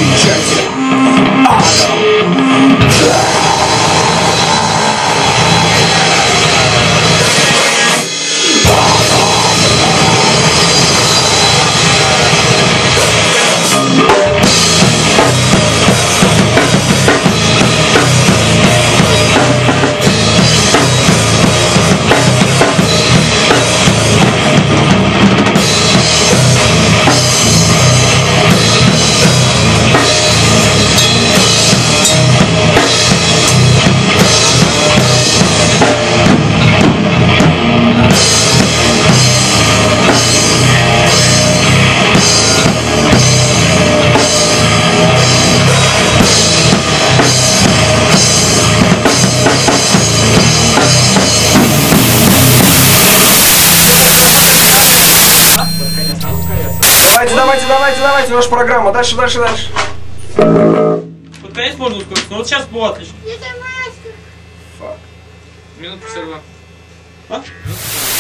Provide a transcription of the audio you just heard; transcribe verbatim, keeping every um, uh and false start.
Встречайте, Адам. Давайте, давайте, давайте, давайте, наша программа. Дальше, дальше, дальше. Под конец можно ускориться, но вот сейчас было отлично. Это маска. Фак. Минутка серва. А?